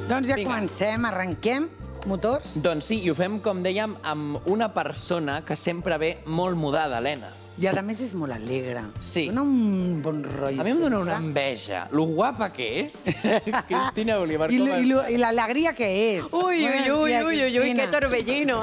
Doncs ja comencem, arrenquem. Motors? Doncs sí, i ho fem, com dèiem, amb una persona que sempre ve molt mudada, Helena. I a més és molt alegre. Sí. Dona un bon rotllo. A mi em dona una enveja. Lo guapa que és. Cristina Oliver. Y la alegría que es. Uy, Buenos uy, días, uy, uy, uy, uy, Cristina. qué torbellino.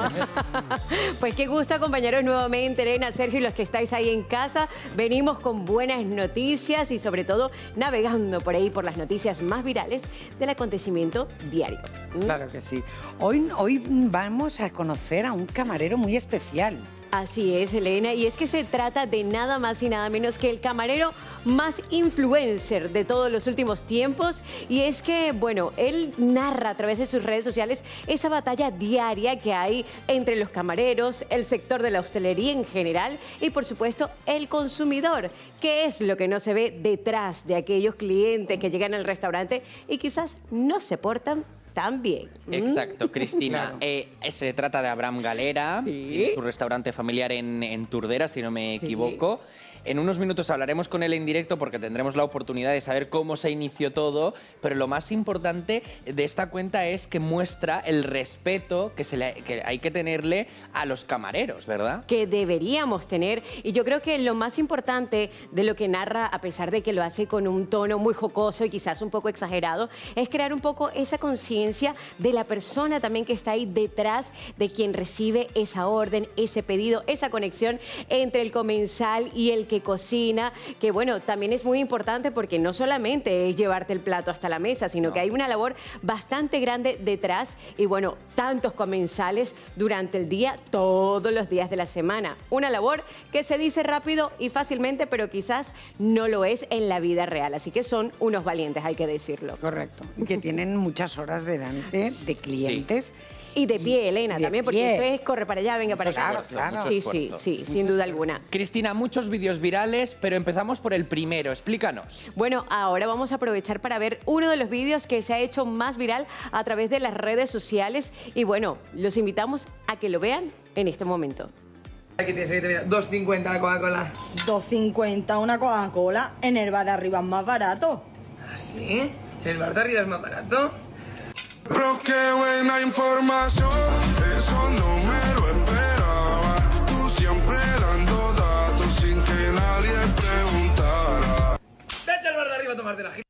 Pues qué gusto acompañaros nuevamente, Elena, Sergio y los que estáis ahí en casa. Venimos con buenas noticias y sobre todo navegando por ahí por las noticias más virales del acontecimiento diario. Claro que sí. Hoy vamos a conocer a un camarero muy especial. Así es, Elena, y es que se trata de nada más y nada menos que el camarero más influencer de todos los últimos tiempos. Y es que, bueno, él narra a través de sus redes sociales esa batalla diaria que hay entre los camareros, el sector de la hostelería en general y, por supuesto, el consumidor. ¿Qué es lo que no se ve detrás de aquellos clientes que llegan al restaurante y quizás no se portan tan bien? Exacto, Cristina. Claro. Se trata de Abraham Galera, Sí. tiene su restaurante familiar en Turdera, si no me equivoco. En unos minutos hablaremos con él en directo porque tendremos la oportunidad de saber cómo se inició todo, pero lo más importante de esta cuenta es que muestra el respeto que hay que tenerle a los camareros, ¿verdad? Que deberíamos tener. Y yo creo que lo más importante de lo que narra, a pesar de que lo hace con un tono muy jocoso y quizás un poco exagerado, es crear un poco esa conciencia de la persona también que está ahí detrás de quien recibe esa orden, ese pedido, esa conexión entre el comensal y el que cocina, que bueno, también es muy importante porque no solamente es llevarte el plato hasta la mesa, sino que hay una labor bastante grande detrás y bueno, tantos comensales durante el día, todos los días de la semana. Una labor que se dice rápido y fácilmente, pero quizás no lo es en la vida real. Así que son unos valientes, hay que decirlo. Correcto. Y que tienen muchas horas delante de clientes. Y de pie, Elena, de también, porque pie. esto es corre para allá, venga para acá. Claro. Sí, sí, sí, sin duda alguna. Cristina, muchos vídeos virales, pero empezamos por el primero. Explícanos. Bueno, ahora vamos a aprovechar para ver uno de los vídeos que se ha hecho más viral a través de las redes sociales. Y bueno, los invitamos a que lo vean en este momento. Aquí tienes, mira, 2,50 la Coca-Cola. 2,50 una Coca-Cola, en el bar de arriba es más barato. ¿Ah, sí? ¿El bar de arriba es más barato? Pero qué buena información, eso no me lo esperaba. Tú siempre dando datos sin que nadie preguntara. Vete al bar de arriba a tomarte la gira.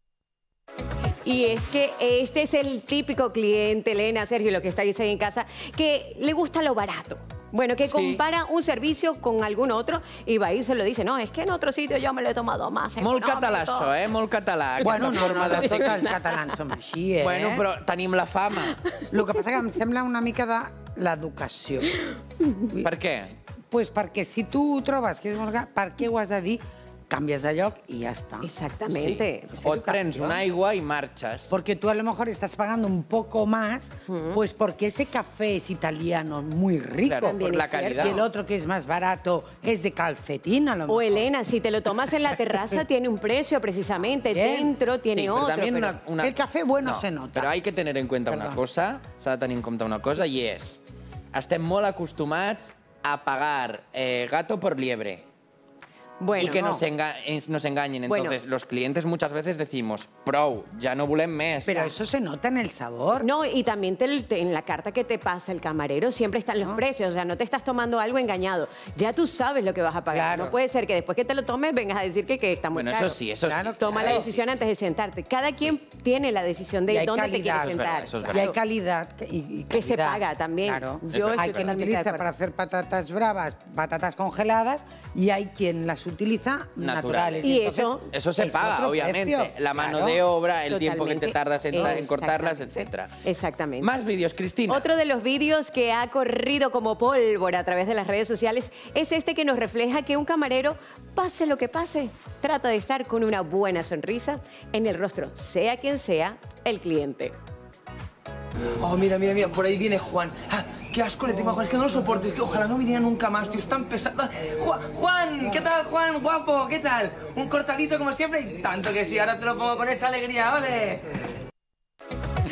Y es que este es el típico cliente, Elena, Sergio, lo que estáis ahí en casa, que le gusta lo barato. Bueno, que compara un servicio con algún otro y va y se lo dice. No, es que en otro sitio yo me lo he tomado más Molt econòmic, català, tot. això, molt català. Bueno, aquesta no, forma no, de tots ser. els catalans som així, eh? Bueno, però tenim la fama. El que passa que em sembla una mica de l'educació. Per què? Pues perquè si tu trobes que és molt car, per què ho has de dir? Cambias de lloc y ya está. Exactamente. Sí. O et prens una aigua y marchas. Porque tú a lo mejor estás pagando un poco más, pues porque ese café es italiano muy rico. Claro, por la calidad. Y el otro que es más barato es de calcetín a lo mejor. O Elena, si te lo tomas en la terraza tiene un precio precisamente, Bien. dentro tiene Sí, però otro. també pero- El café bueno No, se nota. Però hay que tener en compte una Perdó. cosa, s'ha de tenir en compte una cosa, i és, estem molt acostumats a pagar gato por liebre. Bueno, y que no. nos engañen. Bueno. Entonces, los clientes muchas veces decimos, prou, ya no volem més. Pero eso se nota en el sabor. No, y también en la carta que te pasa el camarero siempre están los precios, o sea, no te estás tomando algo engañado. Ya tú sabes lo que vas a pagar. Claro. No puede ser que después que te lo tomes vengas a decir que está muy Bueno, caro. eso sí, eso Claro, sí. Toma la decisión antes de sentarte. Cada quien tiene la decisión Y de hay dónde te calidad, quieres es verdad, sentar. eso es Y verdad. hay calidad y Que se calidad. paga también. Claro. Yo estoy Hay quien totalmente de utiliza acuerdo. para hacer patatas bravas, patatas congeladas, y hay quien las utiliza naturales. Y Entonces, Eso se es paga, otro obviamente. precio. La mano Claro. de obra, el tiempo que te Totalmente. tardas en cortarlas, Exactamente. etc. Exactamente. Más vídeos, Cristina. Otro de los vídeos que ha corrido como pólvora a través de las redes sociales es este que nos refleja que un camarero, pase lo que pase, trata de estar con una buena sonrisa en el rostro, sea quien sea el cliente. Oh, mira, mira, mira, por ahí viene Juan. Ah, qué asco le tengo a Juan, es que no lo soporto, es que ojalá no viniera nunca más, tío, es tan pesado. Juan, ¿qué tal, Juan? Guapo, ¿qué tal? Un cortadito como siempre y tanto que sí, ahora te lo pongo con esa alegría, ¿vale?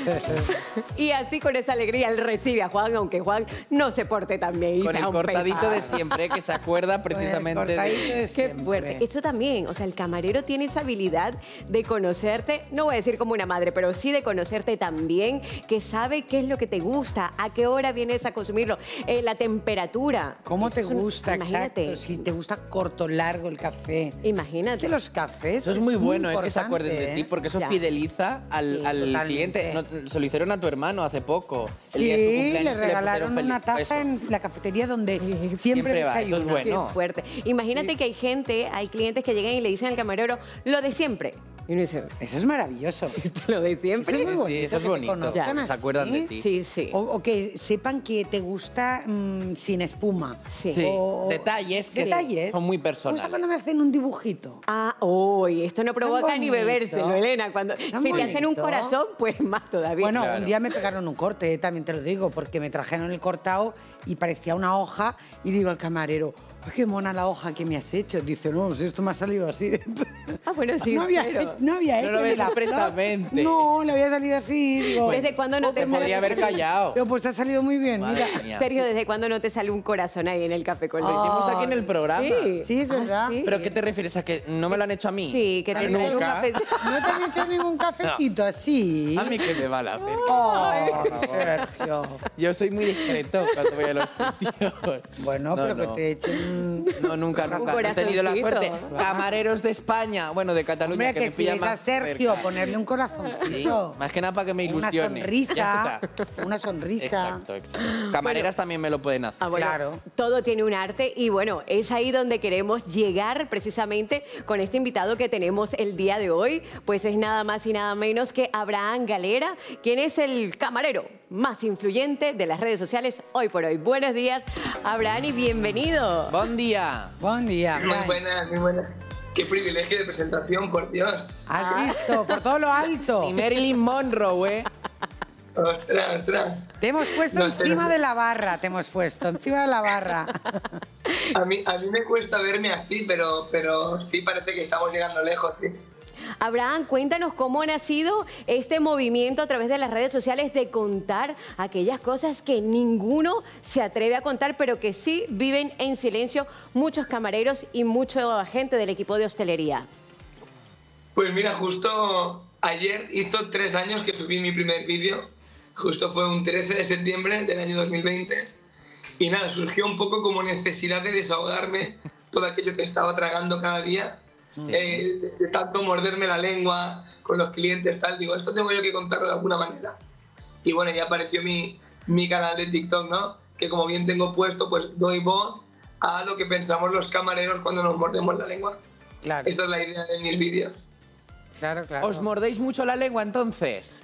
Y así con esa alegría él recibe a Juan, aunque Juan no se porte tan bien. Con el cortadito de siempre, que se acuerda precisamente de... Qué fuerte. Eso también, o sea, el camarero tiene esa habilidad de conocerte, no voy a decir como una madre, pero sí de conocerte también, que sabe qué es lo que te gusta, a qué hora vienes a consumirlo, la temperatura. ¿Cómo te Eso gusta? imagínate. Exacto, si te gusta corto, largo el café. Imagínate. Que los cafés Eso es muy bueno, es que se importante, acuerden de ti, porque eso Ya. fideliza al totalmente. cliente. No, se lo hicieron a tu hermano hace poco. El Sí, día de su le cumpleaños que regalaron pusieron una taza eso. en la cafetería donde siempre Siempre va, eso es desayuna. bueno. Qué fuerte. Imagínate que hay clientes que llegan y le dicen al camarero lo de siempre. Y uno dice, Eso es maravilloso. lo de siempre. Eso es muy Sí, bonito, eso es que te bonito. conozcan Ya. Se acuerdan de así. ti. Sí, sí. O que sepan que te gusta sin espuma. Sí. Sí, O- detalles que detalles. son muy Me gusta personales. cuando me hacen un dibujito. Ah, uy, esto no provoca ni bonito. bebérselo, Elena. Cuando, Tan si te hacen un bonito. corazón, pues más todavía. Bueno, Claro. un día me pegaron un corte, también te lo digo, porque me trajeron el cortado y parecía una hoja y digo al camarero, ¡ay, qué mona la hoja que me has hecho! Dice, no, si esto me ha salido así. Ah, bueno, sí, no había pero- hecho, no había No hecho lo ni ves la expresamente. No, le había salido así. Digo, ¿Desde cuándo no te Se podría haber callado. Pero pues te ha salido muy bien, Madre mira. mía. Sergio, ¿desde cuándo no te sale un corazón ahí en el café con Lo leche? hicimos aquí en el programa. Sí, es verdad. ¿sí? ¿Pero qué te refieres? ¿A que no me lo han hecho a mí? Sí, que te sale un Nunca. café. ¿No te han hecho ningún cafecito así? A mí que me va la hacer. Oh, Sergio. Yo soy muy discreto cuando voy a los sitios. Bueno, No, pero no. que te echen... No, nunca, nunca. No he corazoncito. tenido la suerte. Camareros de España, bueno, de Cataluña, Hombre, que, que me si pilla ves a más Sergio cerca. ponerle un Sí, corazoncito. más que nada para que me Una ilusione. sonrisa. Ya está. Una sonrisa. Exacto, exacto. Camareras también me lo pueden hacer. Ah, bueno, Claro. todo tiene un arte y bueno, es ahí donde queremos llegar precisamente con este invitado que tenemos el día de hoy, pues es nada más y nada menos que Abraham Galera, quien es el camarero más influyente de las redes sociales hoy por hoy. Buenos días, Abraham, y bienvenido. Buen día. Buen día. Muy Brian. buena, muy buena. Qué privilegio de presentación, por Dios. ¿Has visto? Por todo lo alto. Y Marilyn Monroe, ¿eh? Ostras, ostras. Te hemos puesto No sé, encima no sé. de la barra, te hemos puesto encima de la barra. A mí me cuesta verme así, pero sí parece que estamos llegando lejos. ¿Sí? Abraham, cuéntanos cómo ha nacido este movimiento a través de las redes sociales de contar aquellas cosas que ninguno se atreve a contar, pero que sí viven en silencio muchos camareros y mucha gente del equipo de hostelería. Pues mira, justo ayer hizo 3 años que subí mi primer vídeo. Justo fue un 13 de septiembre del año 2020. Y nada, surgió un poco como necesidad de desahogarme todo aquello que estaba tragando cada día. De tanto morderme la lengua con los clientes, tal. Digo, esto tengo yo que contarlo de alguna manera. Y bueno, ya apareció mi canal de TikTok, ¿no? Que como bien tengo puesto, pues doy voz a lo que pensamos los camareros cuando nos mordemos la lengua. Claro, Esa es la idea de mis vídeos. claro, claro. ¿Os mordéis mucho la lengua entonces?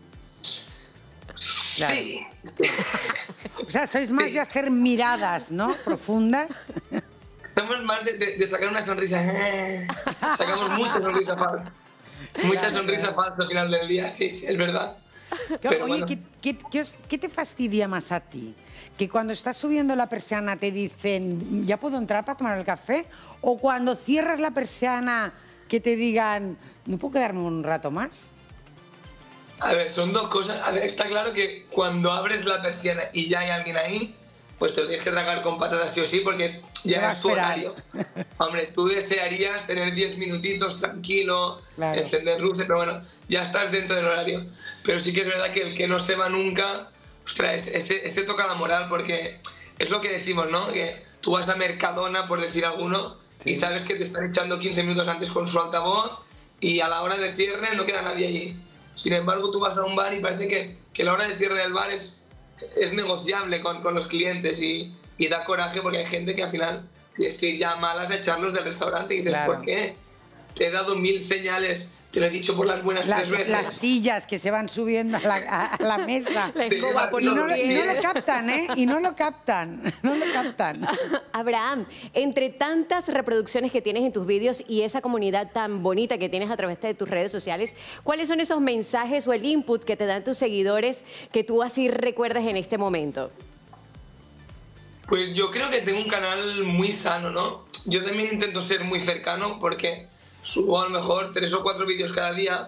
Claro. Sí. O sea, sois más de hacer miradas, ¿no? Profundas. Somos más de sacar una sonrisa. Sacamos mucha sonrisa falsa. Mucha sonrisa falsa al final del día, sí, sí, es verdad. Pero Oye, bueno. ¿qué te fastidia más a ti? ¿Que cuando estás subiendo la persiana te dicen, ¿ya puedo entrar para tomar el café? ¿O cuando cierras la persiana que te digan, ¿no puedo quedarme un rato más? A ver, son dos cosas. A ver, está claro que cuando abres la persiana y ya hay alguien ahí, pues te lo tienes que tragar con patatas sí o sí porque Se va a ya es tu esperar. horario. Hombre, tú desearías tener 10 minutitos tranquilo, Claro. encender luces, pero bueno, ya estás dentro del horario. Pero sí que es verdad que el que no se va nunca, ostras, este toca la moral porque es lo que decimos, ¿no? Que tú vas a Mercadona, por decir alguno, y sabes que te están echando 15 minutos antes con su altavoz y a la hora del cierre no queda nadie allí. Sin embargo, tú vas a un bar y parece que la hora de cierre del bar es negociable con los clientes y da coraje porque hay gente que al final tienes que ir ya a malas a echarlos del restaurante y dices, Claro. ¿por qué? Te he dado 1000 señales, te lo he dicho por las buenas 3 veces. Las sillas que se van subiendo a la mesa. La escoba por Y los no, y no pies. lo captan, ¿eh? Y no lo captan. No lo captan. Abraham, entre tantas reproducciones que tienes en tus vídeos y esa comunidad tan bonita que tienes a través de tus redes sociales, ¿cuáles son esos mensajes o el input que te dan tus seguidores que tú así recuerdas en este momento? Pues yo creo que tengo un canal muy sano, ¿no? Yo también intento ser muy cercano porque subo a lo mejor 3 o 4 vídeos cada día,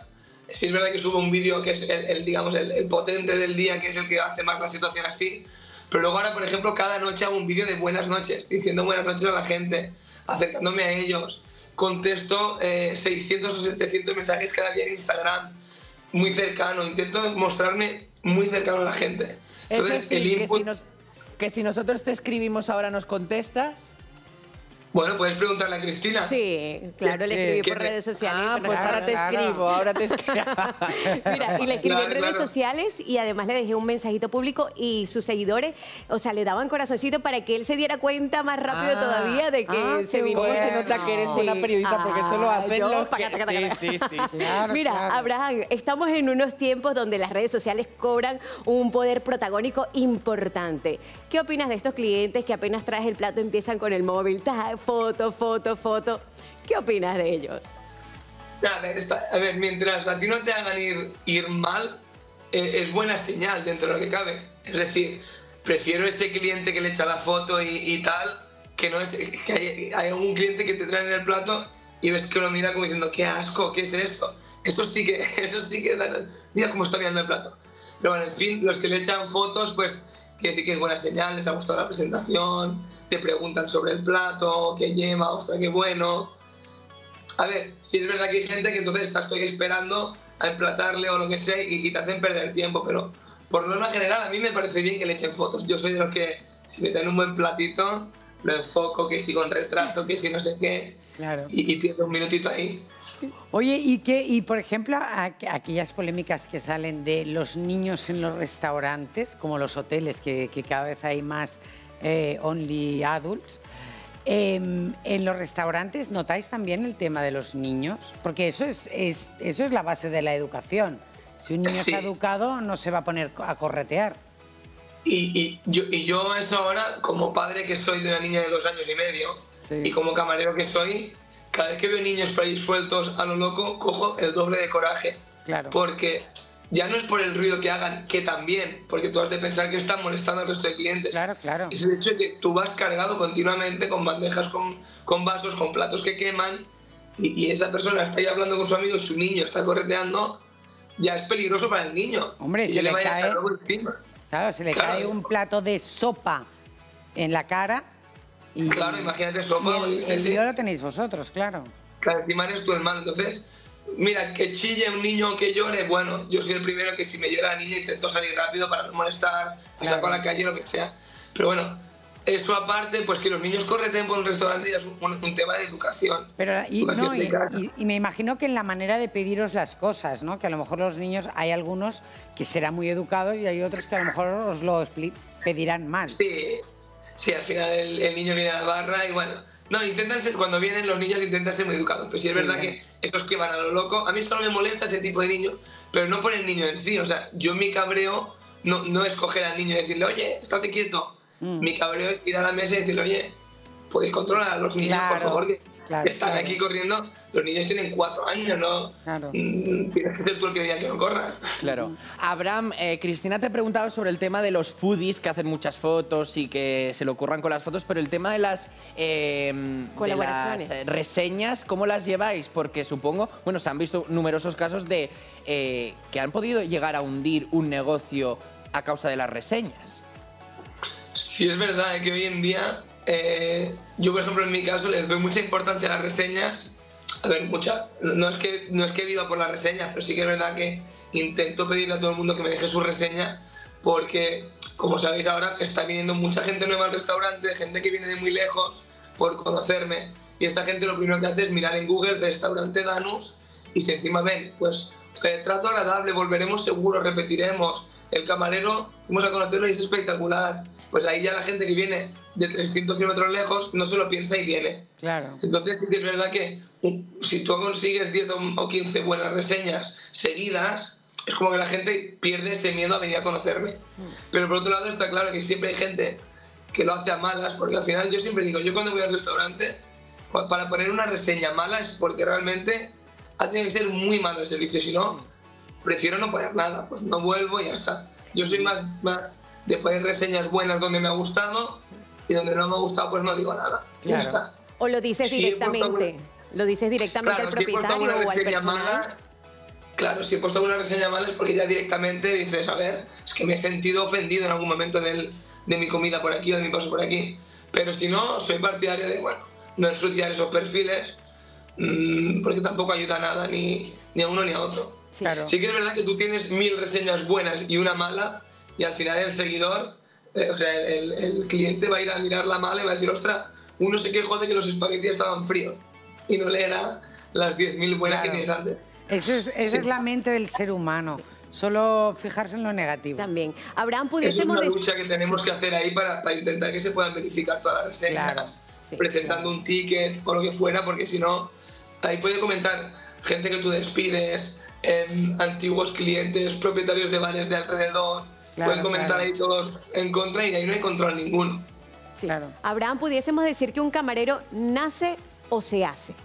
sí es verdad que subo un vídeo que es digamos, el potente del día, que es el que hace más la situación así, pero luego ahora, por ejemplo, cada noche hago un vídeo de buenas noches, diciendo buenas noches a la gente, acercándome a ellos. Contesto 600 o 700 mensajes cada día en Instagram, muy cercano, intento mostrarme muy cercano a la gente. Entonces, es decir, el input... que si nosotros te escribimos ahora nos contestas. Bueno, puedes preguntarle a Cristina. Sí, claro, le escribí por redes sociales. Ah, pues ahora te escribo, ahora te escribo. Mira, y le escribí en redes Claro. sociales y además le dejé un mensajito público y sus seguidores, o sea, le daban corazoncito para que él se diera cuenta más rápido todavía de que se vino. ¿Cómo se nota que eres una periodista? Porque eso lo hacen yo, los paca, taca, taca, taca. Sí. Claro, Mira, claro. Abraham, estamos en unos tiempos donde las redes sociales cobran un poder protagónico importante. ¿Qué opinas de estos clientes que apenas traes el plato empiezan con el móvil? Foto. ¿Qué opinas de ellos? A ver, mientras a ti no te hagan ir mal, es buena señal dentro de lo que cabe. Es decir, prefiero este cliente que le echa la foto y tal, que no es que hay un cliente que te trae en el plato y ves que lo mira como diciendo, qué asco, ¿qué es esto? Eso sí que mira cómo está mirando el plato. Pero bueno, en fin, los que le echan fotos, pues quiere decir que es buena señal, les ha gustado la presentación, te preguntan sobre el plato, qué lleva, ostras, qué bueno. A ver, si es verdad que hay gente que entonces estoy esperando a emplatarle o lo que sea y te hacen perder tiempo, pero por norma general a mí me parece bien que le echen fotos. Yo soy de los que si me dan un buen platito, lo enfoco, que si con retrato, que si no sé qué, Claro. y pierdo un minutito ahí. Oye, y por ejemplo, aquellas polémicas que salen de los niños en los restaurantes, como los hoteles, que cada vez hay más only adults, en los restaurantes, ¿notáis también el tema de los niños? Porque eso es la base de la educación. Si un niño Sí. está educado, no se va a poner a corretear. Y yo eso ahora, como padre que soy de una niña de 2 años y medio, Sí. y como camarero que soy, cada vez que veo niños por ahí sueltos a lo loco, cojo el doble de coraje. Claro. Porque ya no es por el ruido que hagan, que también, porque tú has de pensar que están molestando al resto de clientes. Claro, claro. Es el hecho de que tú vas cargado continuamente con bandejas, con vasos, con platos que queman, y esa persona está ahí hablando con su amigo y su niño está correteando, ya es peligroso para el niño. Hombre, y se ya le vaya a cae- echar algo encima. Claro, se le Claro. cae un plato de sopa en la cara y, Claro, imagínate sopa. y el sí. lío lo tenéis vosotros, claro. Claro, encima eres tú el malo. Entonces, mira, que chille un niño, que llore, bueno, yo soy el primero que si me llora la niña intento salir rápido para no molestar, la saco a la calle, lo que sea. Pero bueno, eso aparte, pues que los niños correten por un restaurante ya es un tema de educación. Pero Educación de casa. y me imagino que en la manera de pediros las cosas, ¿no? Que a lo mejor los niños, hay algunos que serán muy educados y hay otros que a lo mejor os lo pedirán mal. Sí, al final el niño viene a la barra y bueno, no, cuando vienen los niños intentan ser muy educados, pero sí es verdad que estos que van a lo loco, a mí esto no me molesta ese tipo de niños, pero no por el niño en sí, o sea, yo mi cabreo no es coger al niño y decirle, oye, estate quieto, mi cabreo es ir a la mesa y decirle, oye, podéis controlar a los niños, por Claro, favor, que claro, están claro. aquí corriendo, los niños tienen 4 años, ¿no? Claro. Tienes que ser tú el que diga que no corran. Claro. Abraham, Cristina te preguntaba sobre el tema de los foodies que hacen muchas fotos y que se le ocurran con las fotos, pero el tema de las, Colaboraciones. de las reseñas, ¿cómo las lleváis? Porque supongo, bueno, se han visto numerosos casos de que han podido llegar a hundir un negocio a causa de las reseñas. Sí, es verdad que hoy en día, yo por ejemplo en mi caso les doy mucha importancia a las reseñas. A ver, mucha. No es que viva por las reseñas, pero sí que es verdad que intento pedirle a todo el mundo que me deje su reseña, porque, como sabéis ahora, está viniendo mucha gente nueva al restaurante, gente que viene de muy lejos por conocerme, y esta gente lo primero que hace es mirar en Google restaurante Danús, y si encima ven, pues, trato agradable, volveremos seguro, repetiremos, el camarero, fuimos a conocerlo y es espectacular, pues ahí ya la gente que viene de 300 kilómetros lejos no se lo piensa y viene. Claro. Entonces sí que es verdad que si tú consigues 10 o 15 buenas reseñas seguidas, es como que la gente pierde ese miedo a venir a conocerme. Pero por otro lado está claro que siempre hay gente que lo hace a malas, porque al final yo siempre digo, yo cuando voy al restaurante, para poner una reseña mala es porque realmente ha tenido que ser muy malo el servicio, si no, prefiero no poner nada, pues no vuelvo y ya está. Yo soy más de poner reseñas buenas donde me ha gustado y donde no me ha gustado pues no digo nada. Y ya Claro. está. ¿O lo dices Sí, directamente? ¿Lo dices directamente Claro, al si he puesto propietario alguna o al reseña personal? mala, claro, si he puesto alguna reseña mal es porque ya directamente dices, a ver, es que me he sentido ofendido en algún momento de mi comida por aquí o de mi paso por aquí. Pero si no, soy partidario de, bueno, no ensuciar esos perfiles, porque tampoco ayuda a nada, ni a uno ni a otro. Sí. Claro. Sí que es verdad que tú tienes 1000 reseñas buenas y una mala, y al final el seguidor, o sea, el cliente va a ir a mirar la mala y va a decir, ostras, uno se quejó de que los espaguetis estaban fríos y no leerá las 10.000 buenas que tienes antes. Esa es la mente del ser humano, solo fijarse en lo negativo. También. Abraham, Eso es pudiésemos una decir... lucha que tenemos que hacer ahí para intentar que se puedan verificar todas las reseñas, Claro, sí, presentando un ticket o lo que fuera, porque si no, ahí puede comentar gente que tú despides, antiguos clientes, propietarios de bares de alrededor, Claro, pueden comentar claro. ahí todos en contra y ahí no hay control ninguno. Sí. Claro. Abraham, pudiésemos decir que un camarero nace o se hace.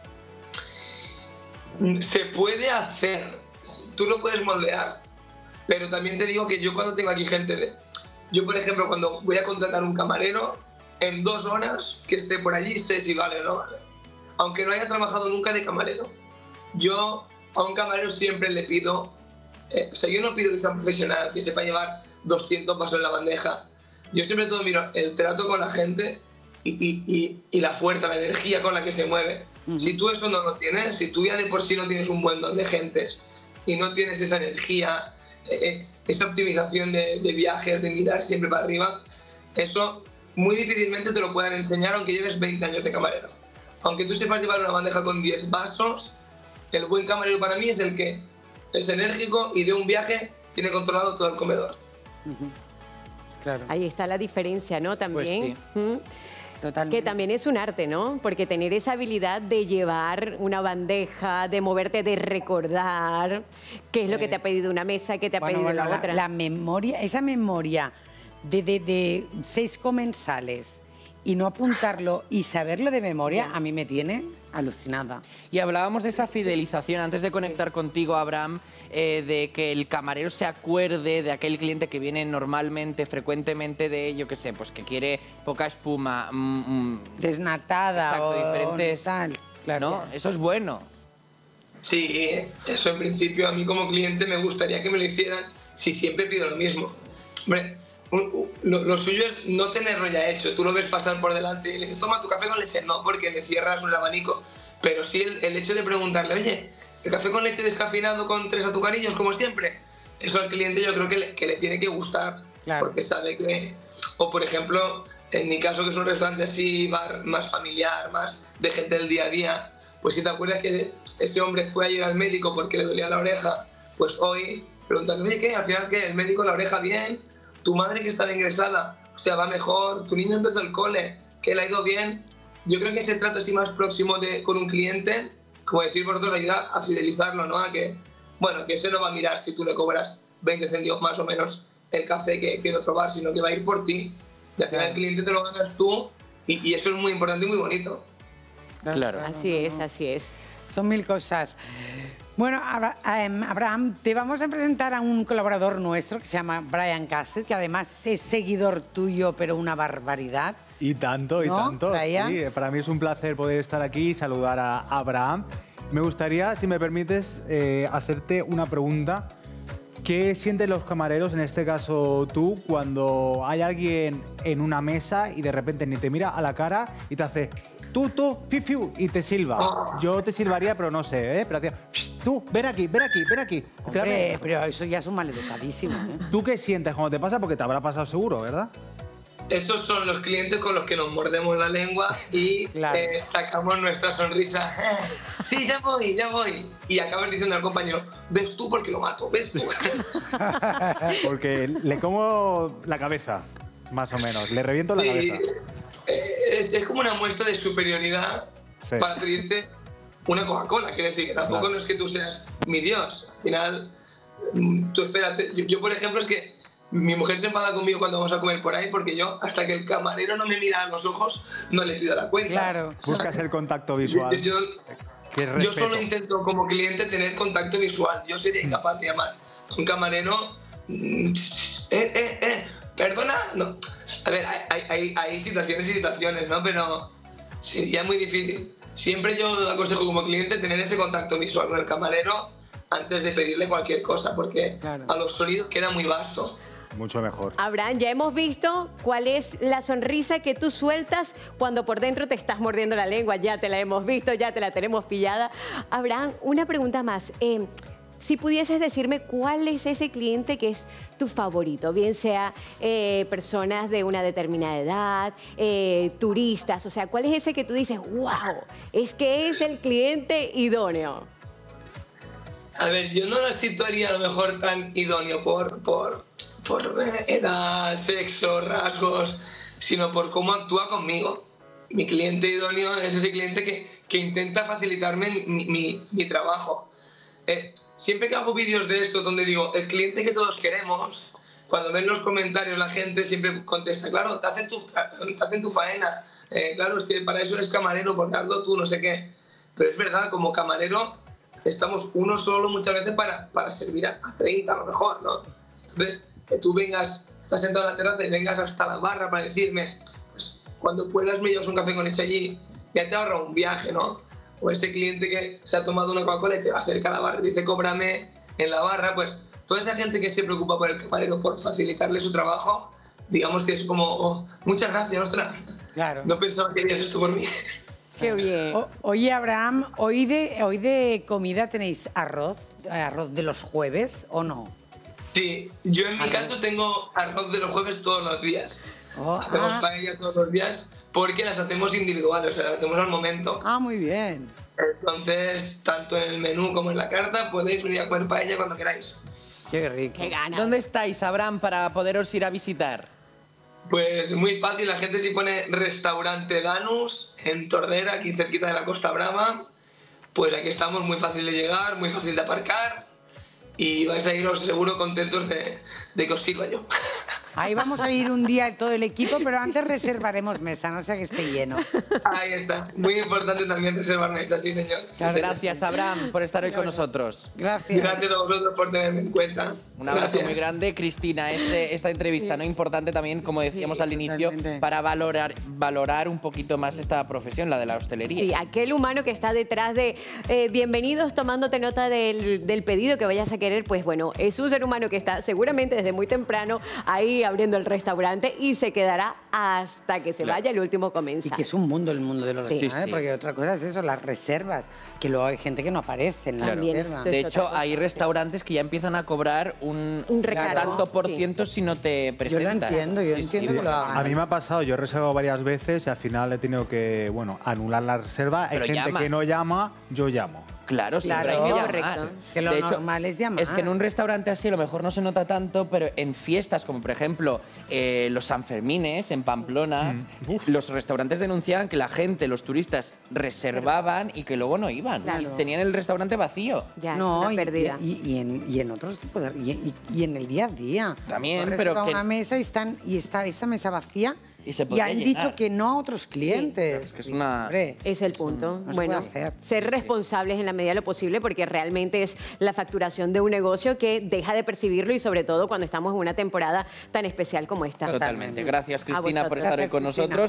Se puede hacer, tú lo puedes moldear, pero también te digo que yo cuando tengo aquí gente yo por ejemplo cuando voy a contratar un camarero, en 2 horas que esté por allí sé si vale o no vale. Aunque no haya trabajado nunca de camarero, yo a un camarero siempre le pido, o sea, yo no pido que sea profesional, que sepa llevar 200 vasos en la bandeja. Yo siempre todo miro el trato con la gente y la fuerza, la energía con la que se mueve. Si tú eso no lo tienes, si tú ya de por sí no tienes un buen don de gentes y no tienes esa energía, esa optimización de viajes, de mirar siempre para arriba, eso muy difícilmente te lo puedan enseñar aunque lleves 20 años de camarero. Aunque tú sepas llevar una bandeja con 10 vasos, el buen camarero para mí es el que es enérgico y de un viaje tiene controlado todo el comedor. Claro, Ahí está la diferencia, ¿no? También. totalmente. Que también es un arte, ¿no? Porque tener esa habilidad de llevar una bandeja, de moverte, de recordar qué es lo que te ha pedido una mesa, qué te ha pedido la otra. La memoria, esa memoria de 6 comensales y no apuntarlo y saberlo de memoria, a mí me tiene alucinada. Y hablábamos de esa fidelización antes de conectar contigo, Abraham, de que el camarero se acuerde de aquel cliente que viene normalmente, frecuentemente de, yo qué sé, pues que quiere poca espuma. Desnatada Exacto, o diferentes, tal. Claro. ¿no? Eso es bueno. Sí, eso en principio a mí como cliente me gustaría que me lo hicieran si siempre pido lo mismo. Hombre, lo suyo es no tenerlo ya hecho. Tú lo ves pasar por delante y le dices, toma tu café con leche. No, porque le cierras un abanico. Pero sí el hecho de preguntarle, oye, ¿el café con leche descafeinado con 3 azucarillos como siempre? Eso al cliente yo creo que le tiene que gustar. Claro. Porque sabe que... O por ejemplo, en mi caso que es un restaurante así, bar más familiar, más de gente del día a día, pues si te acuerdas que ese hombre fue ayer al médico porque le dolía la oreja, pues hoy preguntarle, oye, ¿qué? Al final, ¿qué? ¿El médico la oreja bien? ¿Tu madre que estaba ingresada? Hostia, va mejor. ¿Tu niño empezó el cole? ¿Que le ha ido bien? Yo creo que ese trato así más próximo con un cliente, como decir vosotros, ayuda a fidelizarlo, ¿no? A que, bueno, que ese no va a mirar si tú le cobras 20 céntimos más o menos el café que en otro bar, sino que va a ir por ti. Y al final el cliente te lo ganas tú y eso es muy importante y muy bonito. Claro. Así es, así es. Son 1000 cosas. Bueno, Abraham, te vamos a presentar a un colaborador nuestro que se llama Brian Castle, que además es seguidor tuyo, pero una barbaridad. Y tanto, y ¿No, tanto. Brian? Sí, para mí es un placer poder estar aquí y saludar a Abraham. Me gustaría, si me permites, hacerte una pregunta. ¿Qué sienten los camareros, en este caso tú, cuando hay alguien en una mesa y de repente ni te mira a la cara y te hace tú, fiu, fiu, y te silba? Yo te silbaría, pero no sé, pero hacía, tú, ven aquí, ven aquí, ven aquí. Hombre, pero eso ya es un maleducadísimo, ¿eh? ¿Tú qué sientes cuando te pasa? Porque te habrá pasado seguro, ¿verdad? Estos son los clientes con los que nos mordemos la lengua y Claro. sacamos nuestra sonrisa. Sí, ya voy, ya voy. Y acabas diciendo al compañero, ves tú porque lo mato, ves tú. Porque le como la cabeza, más o menos. Le reviento la Sí, cabeza. es como una muestra de superioridad Sí. para pedirte una Coca-Cola. Quiere decir que tampoco Claro. no es que tú seas mi Dios. Al final, tú espérate. Yo, por ejemplo, es que mi mujer se enfada conmigo cuando vamos a comer por ahí porque yo, hasta que el camarero no me mira a los ojos, no le pido la cuenta. Claro. Buscas el contacto visual. Yo que es Yo respeto. solo intento como cliente tener contacto visual. Yo sería incapaz de llamar a un camarero. Perdona. No. A ver, hay situaciones y situaciones, ¿no? Pero sería muy difícil. Siempre yo aconsejo como cliente tener ese contacto visual con el camarero antes de pedirle cualquier cosa, porque Claro. a los sólidos queda muy vasto. Mucho mejor. Abraham, ya hemos visto cuál es la sonrisa que tú sueltas cuando por dentro te estás mordiendo la lengua. Ya te la hemos visto, ya te la tenemos pillada. Abraham, una pregunta más. Si pudieses decirme cuál es ese cliente que es tu favorito, bien sea personas de una determinada edad, turistas, o sea, ¿cuál es ese que tú dices, wow, es que es el cliente idóneo? A ver, yo no lo situaría a lo mejor tan idóneo por edad, sexo, rasgos, sino por cómo actúa conmigo. Mi cliente idóneo es ese cliente que intenta facilitarme mi trabajo. Siempre que hago vídeos de esto donde digo, el cliente que todos queremos, cuando ven los comentarios la gente siempre contesta, claro, te hacen tu faena, claro, es que para eso eres camarero, porque hazlo tú, no sé qué. Pero es verdad, como camarero estamos uno solo muchas veces para servir a 30 a lo mejor, ¿no? Entonces, que tú vengas, estás sentado en la terraza y vengas hasta la barra para decirme, pues cuando puedas me llevas un café con leche allí, ya te ahorra un viaje, ¿no? O ese cliente que se ha tomado una Coca-Cola y te va acerca a la barra y dice, cóbrame en la barra, pues toda esa gente que se preocupa por el camarero, por facilitarle su trabajo, digamos que es como, oh, muchas gracias, ostras. Claro. No pensaba que harías esto por mí. Qué bien. Oye, Abraham, ¿hoy de comida tenéis arroz de los jueves o no? Sí, yo en mi caso tengo arroz de los jueves todos los días. Hacemos paella todos los días porque las hacemos individuales, o sea, las hacemos al momento. Ah, muy bien. Entonces, tanto en el menú como en la carta, podéis venir a comer paella cuando queráis. Qué rico. Qué gana. ¿Dónde estáis, Abraham, para poderos ir a visitar? Pues muy fácil, la gente si pone Restaurante Danus en Tordera, aquí cerquita de la Costa Brava, pues aquí estamos, muy fácil de llegar, muy fácil de aparcar y vais a iros seguro contentos de que os sirva yo. Ahí vamos a ir un día todo el equipo, pero antes reservaremos mesa, no sea que esté lleno. Ahí está, muy importante también reservar mesa, sí señor. Claro. Gracias, Abraham, por estar hoy con nosotros. Gracias. Gracias a vosotros por tenerme en cuenta. Un abrazo Gracias. muy grande, Cristina. Esta entrevista, ¿no? Importante también, como decíamos al inicio, totalmente. para valorar un poquito más esta profesión, la de la hostelería. Sí, aquel humano que está detrás de bienvenidos, tomándote nota del pedido que vayas a querer, pues bueno, es un ser humano que está seguramente desde muy temprano ahí abriendo el restaurante y se quedará hasta que se Claro. vaya el último comensal. Y que es un mundo el mundo de los Sí. restaurantes, Sí. porque otra cosa es eso, las reservas, que luego hay gente que no aparece en la También reserva. esto De es hecho, otra cosa. hay restaurantes que ya empiezan a cobrar un recargo, tanto por sí. ciento si no te Yo lo presentas. entiendo, yo Sí, entiendo sí. que lo hagan. A mí me ha pasado, yo he reservado varias veces y al final he tenido que, bueno, anular la reserva. Hay Pero gente llamas. que no llama, yo llamo. Claro, siempre Claro, hay que llamar. correcto. Que lo De hecho, normal es llamar. Es que en un restaurante así a lo mejor no se nota tanto, pero en fiestas como por ejemplo los Sanfermines en Pamplona, los restaurantes denunciaban que la gente, los turistas, reservaban y que luego no iban. Claro. Y tenían el restaurante vacío. Ya, No, una y, pérdida. y en otros tipos de... Y en el día a día. También, Tú has pero reservado que- una mesa y está esa mesa vacía Y se y podría han llenar. dicho que no a otros clientes. Es que es una... Hombre, Es el punto. No se Bueno, puede hacer. ser responsables en la medida de lo posible porque realmente es la facturación de un negocio que deja de percibirlo y sobre todo cuando estamos en una temporada tan especial como esta. Totalmente. Gracias, A Cristina, por vosotros. estar hoy Gracias, con Cristina. nosotros.